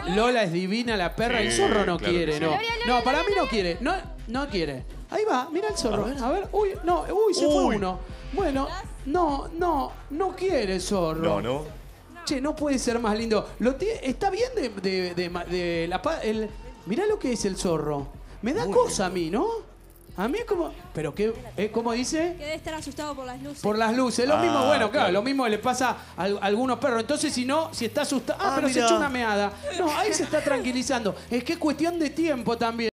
Lola es divina, la perra. Sí, El zorro no claro quiere, que sí. no. No, para mí no quiere. No, no quiere. Ahí va, mira el zorro. A ver, uy, no, uy, se fue uno. Bueno, no quiere el zorro. No. Che, no puede ser más lindo. Está bien de la mirá lo que es el zorro. Me da cosa a mí, ¿no? A mí es como... ¿Pero qué? ¿Cómo dice? Que debe estar asustado por las luces. Por las luces. Lo mismo, bueno, claro, claro. lo mismo le pasa a algunos perros. Entonces, si está asustado... pero se mirá. echó una meada. No, ahí se está tranquilizando. Es que es cuestión de tiempo también.